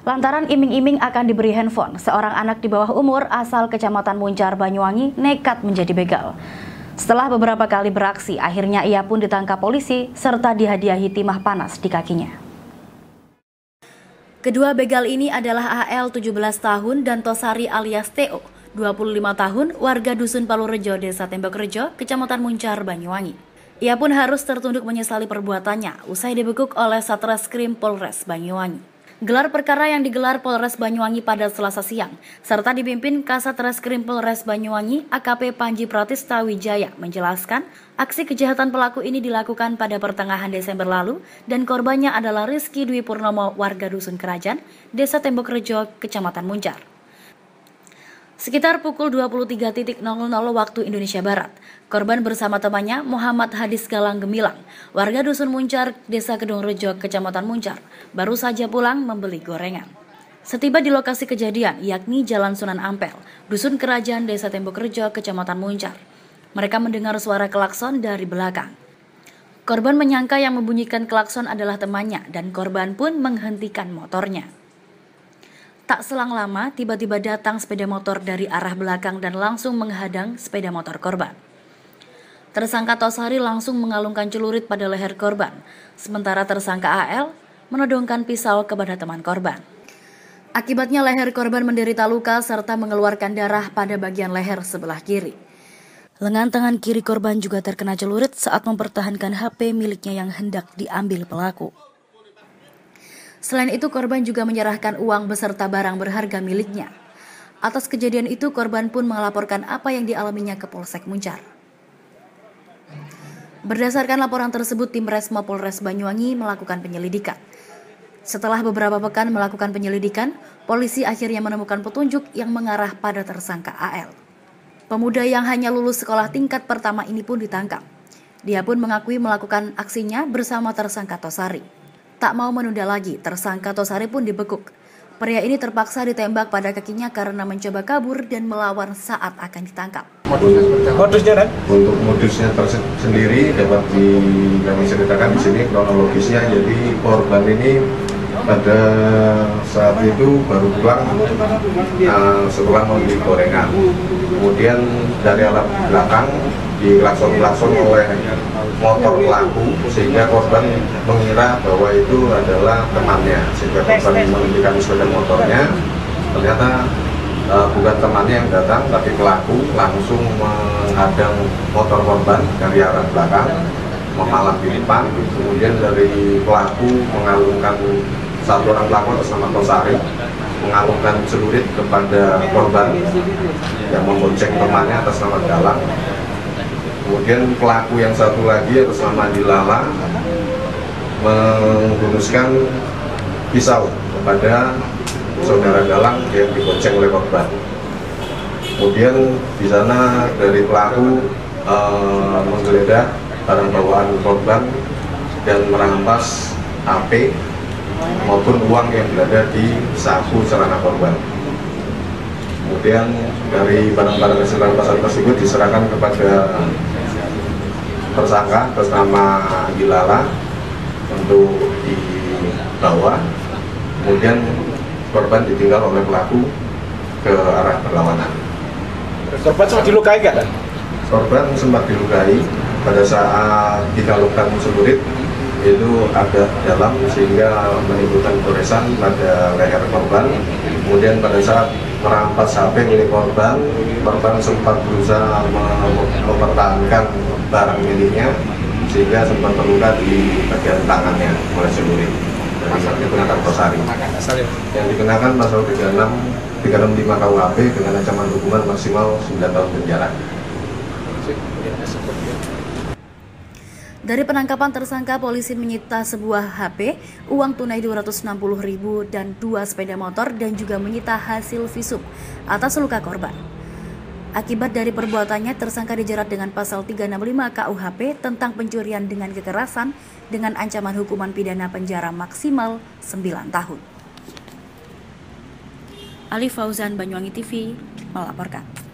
Lantaran iming-iming akan diberi handphone, seorang anak di bawah umur asal Kecamatan Muncar, Banyuwangi nekat menjadi begal. Setelah beberapa kali beraksi, akhirnya ia pun ditangkap polisi serta dihadiahi timah panas di kakinya. Kedua begal ini adalah AL 17 tahun dan Tosari alias TO 25 tahun, warga Dusun Palurejo, Desa Tembokrejo, Kecamatan Muncar, Banyuwangi. Ia pun harus tertunduk menyesali perbuatannya usai dibekuk oleh Satreskrim Polres Banyuwangi. Gelar perkara yang digelar Polres Banyuwangi pada Selasa siang, serta dipimpin Kasat Reskrim Polres Banyuwangi AKP Panji Pratista Wijaya menjelaskan aksi kejahatan pelaku ini dilakukan pada pertengahan Desember lalu dan korbannya adalah Rizky Dwi Purnomo, warga Dusun Kerajaan, Desa Tembokrejo, Kecamatan Muncar. Sekitar pukul 23.00 waktu Indonesia Barat, korban bersama temannya Muhammad Hadis Galang Gemilang, warga Dusun Muncar, Desa Kedungrejo, Kecamatan Muncar, baru saja pulang membeli gorengan. Setiba di lokasi kejadian, yakni Jalan Sunan Ampel, Dusun Kerajaan, Desa Tembokrejo, Kecamatan Muncar, mereka mendengar suara klakson dari belakang. Korban menyangka yang membunyikan klakson adalah temannya dan korban pun menghentikan motornya. Tak selang lama, tiba-tiba datang sepeda motor dari arah belakang dan langsung menghadang sepeda motor korban. Tersangka Tosari langsung mengalungkan celurit pada leher korban, sementara tersangka AL menodongkan pisau kepada teman korban. Akibatnya leher korban menderita luka serta mengeluarkan darah pada bagian leher sebelah kiri. Lengan tangan kiri korban juga terkena celurit saat mempertahankan HP miliknya yang hendak diambil pelaku. Selain itu, korban juga menyerahkan uang beserta barang berharga miliknya. Atas kejadian itu, korban pun melaporkan apa yang dialaminya ke Polsek Muncar. Berdasarkan laporan tersebut, tim Resmo Polres Banyuwangi melakukan penyelidikan. Setelah beberapa pekan melakukan penyelidikan, polisi akhirnya menemukan petunjuk yang mengarah pada tersangka AL. Pemuda yang hanya lulus sekolah tingkat pertama ini pun ditangkap. Dia pun mengakui melakukan aksinya bersama tersangka Tosari. Tak mau menunda lagi, tersangka Tosari pun dibekuk. Pria ini terpaksa ditembak pada kakinya karena mencoba kabur dan melawan saat akan ditangkap. Modusnya kan? Untuk modusnya tersendiri dapat kami ceritakan di sini kronologisnya. Jadi korban ini pada saat itu baru pulang setelah membeli gorengan. Kemudian dari arah belakang diklakson oleh motor pelaku sehingga korban mengira bahwa itu adalah temannya, sehingga korban menghentikan sepeda motornya. Ternyata bukan temannya yang datang, tapi pelaku langsung menghadang motor korban dari arah belakang, memalang di depan. Kemudian dari pelaku mengalungkan satu orang pelaku atas nama Tosari mengalungkan celurit kepada korban yang membonceng temannya atas nama Galang. Kemudian pelaku yang satu lagi atas nama Dilala menghunuskan pisau kepada saudara Galang yang dibonceng oleh korban. Kemudian di sana dari pelaku menggeledah barang bawaan korban dan merampas HP maupun uang yang berada di saku celana korban. Kemudian dari barang-barang hasil rampasan tersebut diserahkan kepada tersangka atas nama Dilala untuk dibawa. Kemudian korban ditinggal oleh pelaku ke arah berlawanan. Korban sempat dilukai nggak? Korban sempat dilukai pada saat dikalungkan celurit, itu agak dalam sehingga menimbulkan goresan pada leher korban. Kemudian pada saat merampas HP milik korban, korban sempat berusaha mempertahankan barang miliknya sehingga sempat terluka di bagian tangannya oleh celurit. Dari saat digunakan Tosari yang dikenakan pasal 365 KUHP dengan ancaman hukuman maksimal 9 tahun penjara. Dari penangkapan tersangka, polisi menyita sebuah HP, uang tunai 260.000 dan 2 sepeda motor dan juga menyita hasil visum atas luka korban. Akibat dari perbuatannya, tersangka dijerat dengan pasal 365 KUHP tentang pencurian dengan kekerasan dengan ancaman hukuman pidana penjara maksimal 9 tahun. Ali Fauzan, Banyuwangi TV, melaporkan.